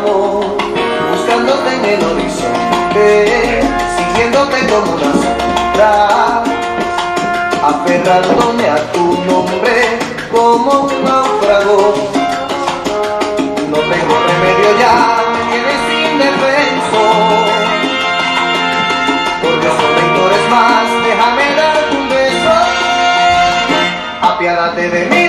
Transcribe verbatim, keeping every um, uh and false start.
naufrago, buscándote en el horizonte, siguiéndote como una sombra, aferrándome a tu nombre como un náufrago. No tengo remedio ya, me tienes indefenso, porque solo no eres más, déjame darte un beso, apiádate de mí.